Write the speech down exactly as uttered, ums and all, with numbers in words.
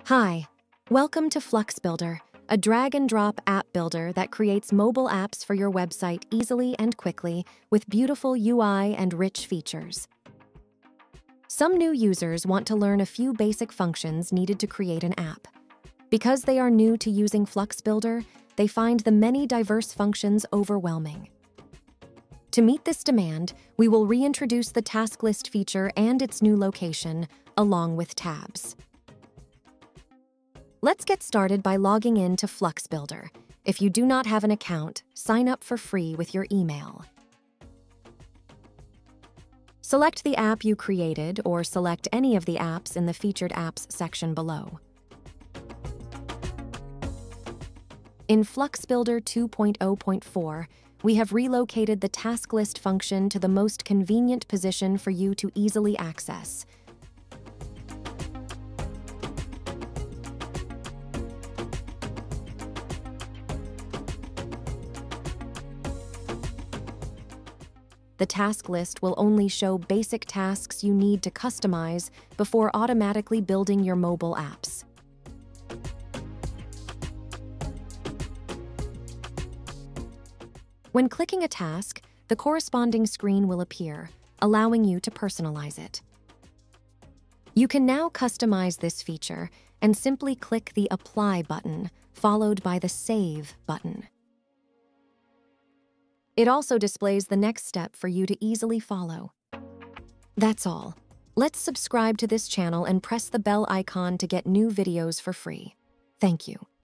Hi, welcome to FluxBuilder, a drag-and-drop app builder that creates mobile apps for your website easily and quickly with beautiful U I and rich features. Some new users want to learn a few basic functions needed to create an app. Because they are new to using FluxBuilder, they find the many diverse functions overwhelming. To meet this demand, we will reintroduce the task list feature and its new location, along with tabs. Let's get started by logging in to FluxBuilder. If you do not have an account, sign up for free with your email. Select the app you created or select any of the apps in the Featured Apps section below. In FluxBuilder two point oh point four, we have relocated the task list function to the most convenient position for you to easily access. The task list will only show basic tasks you need to customize before automatically building your mobile apps. When clicking a task, the corresponding screen will appear, allowing you to personalize it. You can now customize this feature and simply click the Apply button, followed by the Save button. It also displays the next step for you to easily follow. That's all. Let's subscribe to this channel and press the bell icon to get new videos for free. Thank you.